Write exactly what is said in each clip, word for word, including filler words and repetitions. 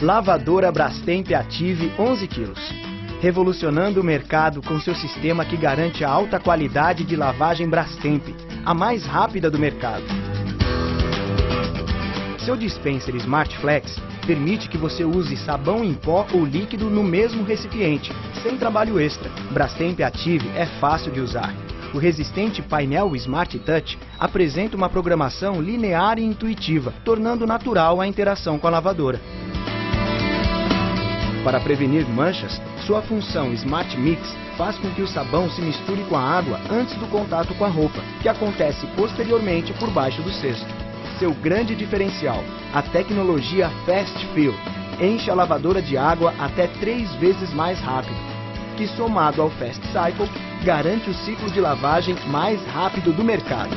Lavadora Brastemp Ative onze quilos. Revolucionando o mercado com seu sistema que garante a alta qualidade de lavagem Brastemp, a mais rápida do mercado. Seu dispenser Smart Flex permite que você use sabão em pó ou líquido no mesmo recipiente, sem trabalho extra. Brastemp Ative é fácil de usar. O resistente painel Smart Touch apresenta uma programação linear e intuitiva, tornando natural a interação com a lavadora. Para prevenir manchas, sua função Smart Mix faz com que o sabão se misture com a água antes do contato com a roupa, que acontece posteriormente por baixo do cesto. Seu grande diferencial, a tecnologia Fast Fill, enche a lavadora de água até três vezes mais rápido, que somado ao Fast Cycle, garante o ciclo de lavagem mais rápido do mercado.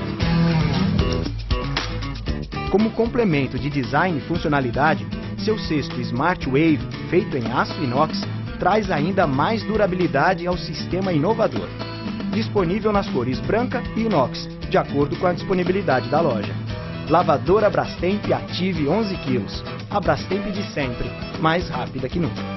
Como complemento de design e funcionalidade, seu cesto Smart Wave, feito em aço inox, traz ainda mais durabilidade ao sistema inovador. Disponível nas cores branca e inox, de acordo com a disponibilidade da loja. Lavadora Brastemp Ative onze quilos. A Brastemp de sempre, mais rápida que nunca.